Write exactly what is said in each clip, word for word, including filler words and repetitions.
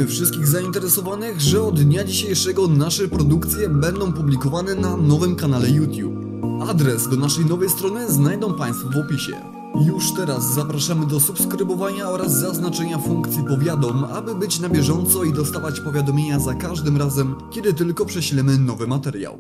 Informujemy wszystkich zainteresowanych, że od dnia dzisiejszego nasze produkcje będą publikowane na nowym kanale YouTube. Adres do naszej nowej strony znajdą Państwo w opisie. Już teraz zapraszamy do subskrybowania oraz zaznaczenia funkcji powiadom, aby być na bieżąco i dostawać powiadomienia za każdym razem, kiedy tylko prześlemy nowy materiał.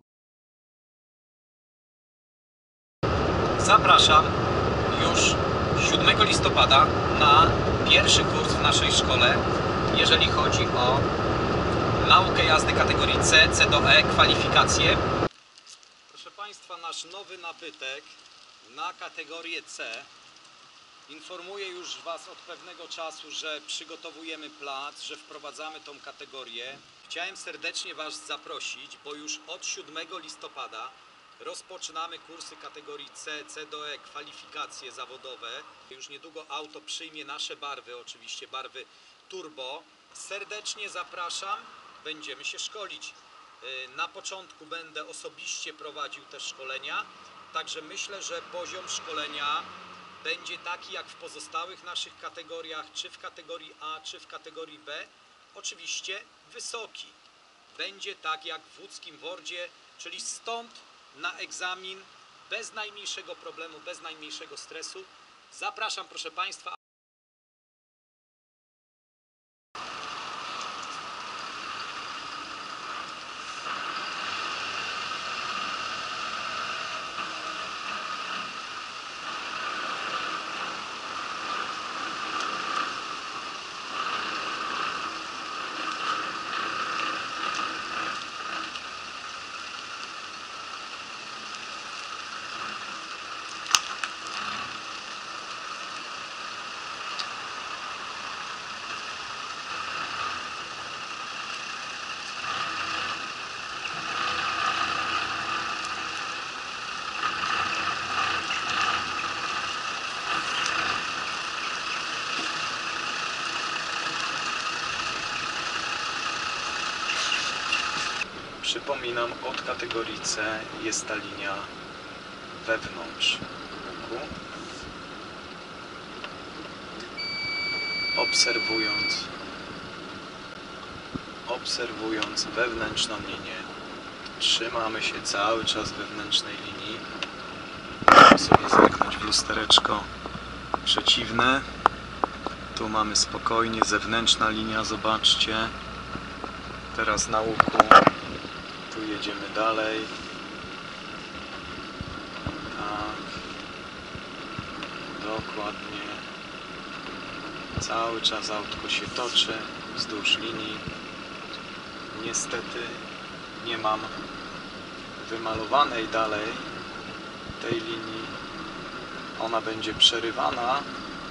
Zapraszam już siódmego listopada na pierwszy kurs w naszej szkole, jeżeli chodzi o naukę jazdy kategorii C, C do E, kwalifikacje. Proszę Państwa, nasz nowy nabytek na kategorię C. Informuję już Was od pewnego czasu, że przygotowujemy plac, że wprowadzamy tą kategorię. Chciałem serdecznie Was zaprosić, bo już od siódmego listopada rozpoczynamy kursy kategorii C, C do E, kwalifikacje zawodowe. Już niedługo auto przyjmie nasze barwy, oczywiście barwy turbo. Serdecznie zapraszam, będziemy się szkolić. Na początku będę osobiście prowadził te szkolenia, także myślę, że poziom szkolenia będzie taki jak w pozostałych naszych kategoriach, czy w kategorii A, czy w kategorii B. Oczywiście wysoki. Będzie tak jak w łódzkim Wordzie, czyli stąd na egzamin bez najmniejszego problemu, bez najmniejszego stresu. Zapraszam, proszę Państwa. Przypominam, od kategorii C jest ta linia wewnątrz łuku. Obserwując, obserwując wewnętrzną linię, trzymamy się cały czas wewnętrznej linii. Możemy sobie zerknąć w lustereczko przeciwne. Tu mamy spokojnie zewnętrzna linia, zobaczcie. Teraz na łuku. Tu jedziemy dalej. Tak. Dokładnie. Cały czas autko się toczy wzdłuż linii. Niestety nie mam wymalowanej dalej tej linii. Ona będzie przerywana,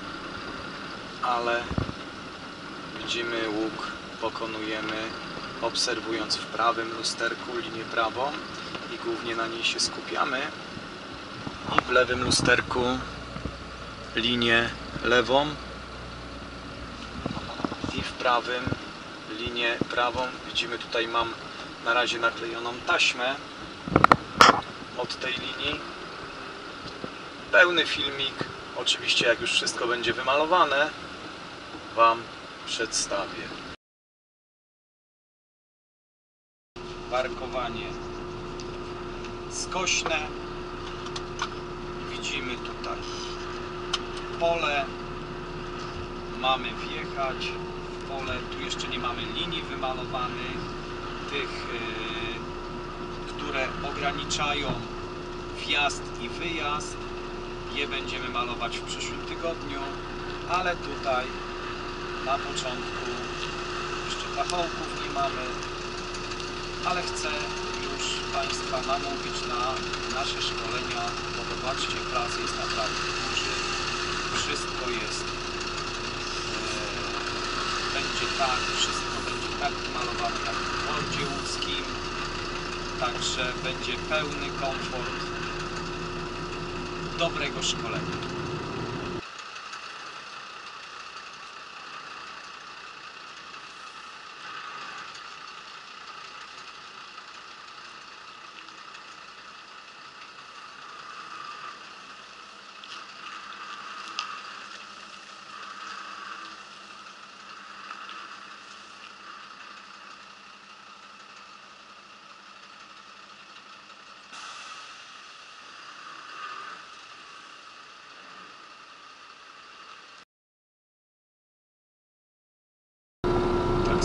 ale widzimy, łuk pokonujemy, obserwując w prawym lusterku linię prawą i głównie na niej się skupiamy, i w lewym lusterku linię lewą i w prawym linię prawą. Widzimy, tutaj mam na razie naklejoną taśmę od tej linii. Pełny filmik, oczywiście jak już wszystko będzie wymalowane, Wam przedstawię. Parkowanie skośne. Widzimy tutaj pole. Mamy wjechać w pole. Tu jeszcze nie mamy linii wymalowanych, tych, yy, które ograniczają wjazd i wyjazd. Je będziemy malować w przyszłym tygodniu, ale tutaj na początku jeszcze pachołków nie mamy. Ale chcę już Państwa namówić na nasze szkolenia, bo zobaczcie, plac jest naprawdę duży, wszystko jest, e, będzie tak, wszystko będzie tak wymalowane jak w Wordzie łódzkim, także będzie pełny komfort dobrego szkolenia.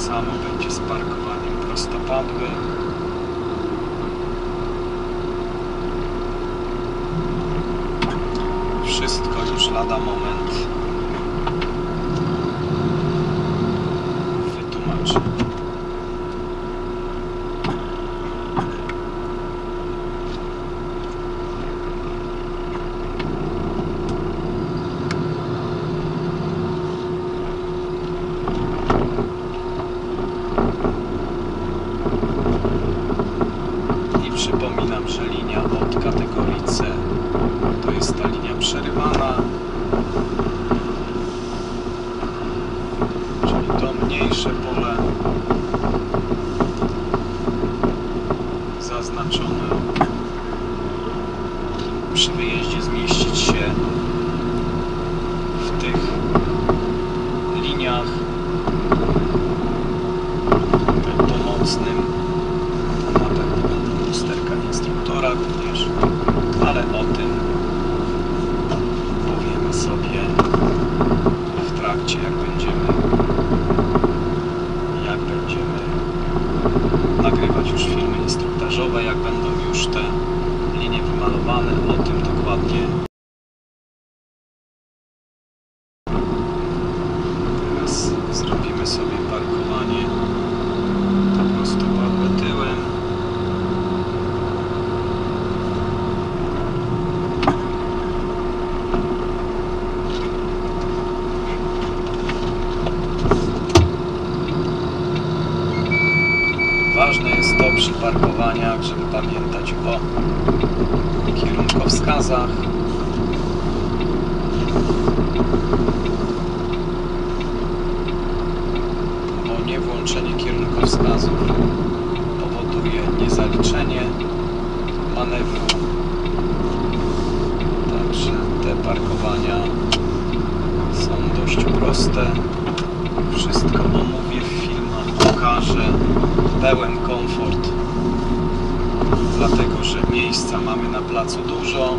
samo będzie z parkowaniem prostopadłym. Wszystko już lada moment wytłumaczę. I przypominam, że linia od kategorii C to jest ta linia przerywana, czyli to mniejsze pole zaznaczone. Przy wyjeździe zmieścić się w tych liniach pomocnym. Na pewno będą lusterka instruktora również, ale o tym powiemy sobie w trakcie, jak będziemy jak będziemy nagrywać już filmy instruktażowe, jak będą już te linie wymalowane, o tym dokładnie. Teraz zrobimy sobie parkowanie prostopadłe tyłem. Ważne jest to przy parkowaniach, żeby pamiętać o kierunkowskazach. Bo niewłączenie kierunkowskazów powoduje niezaliczenie manewru. Także te parkowania są dość proste. Wszystko omówię w filmach, pokażę. Pełen komfort, dlatego że miejsca mamy na placu dużo.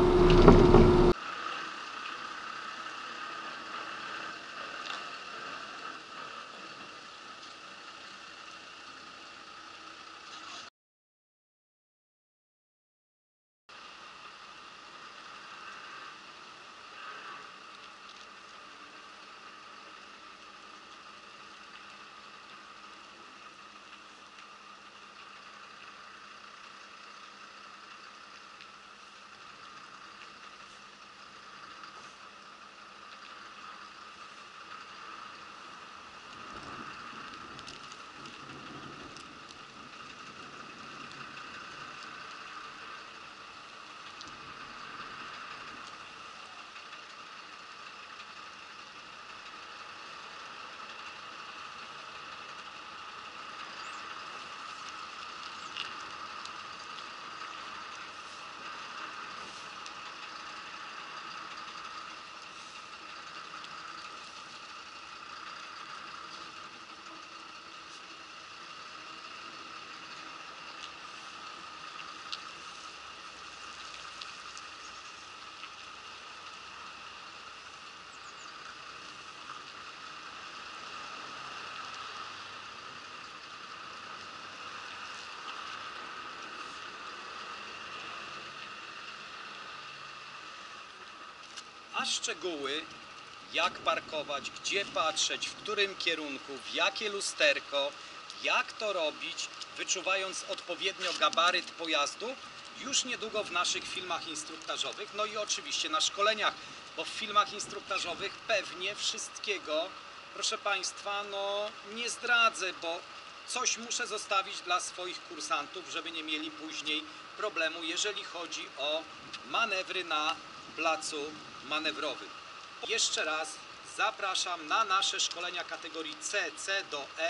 A szczegóły, jak parkować, gdzie patrzeć, w którym kierunku, w jakie lusterko, jak to robić, wyczuwając odpowiednio gabaryt pojazdu, już niedługo w naszych filmach instruktażowych, no i oczywiście na szkoleniach, bo w filmach instruktażowych pewnie wszystkiego, proszę Państwa, no nie zdradzę, bo coś muszę zostawić dla swoich kursantów, żeby nie mieli później problemu, jeżeli chodzi o manewry na placu manewrowym. Jeszcze raz zapraszam na nasze szkolenia kategorii C, C do E,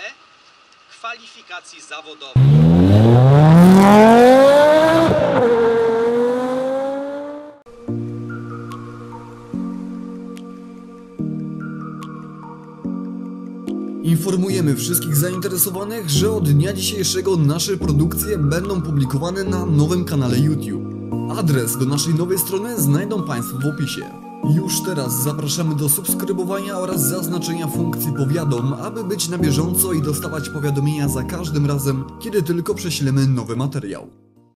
kwalifikacji zawodowej. Informujemy wszystkich zainteresowanych, że od dnia dzisiejszego nasze produkcje będą publikowane na nowym kanale YouTube. Adres do naszej nowej strony znajdą Państwo w opisie. Już teraz zapraszamy do subskrybowania oraz zaznaczenia funkcji powiadom, aby być na bieżąco i dostawać powiadomienia za każdym razem, kiedy tylko prześlemy nowy materiał.